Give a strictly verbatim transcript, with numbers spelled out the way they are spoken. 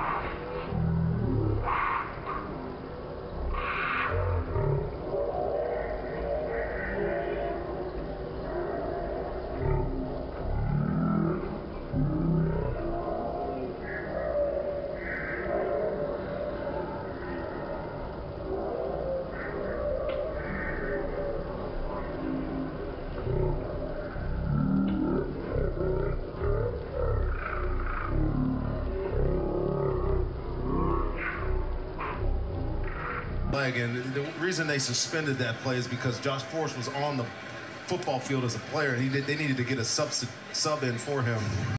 And the reason they suspended that play is because Josh Forrest was on the football field as a player, and he did, they needed to get a sub, sub in for him.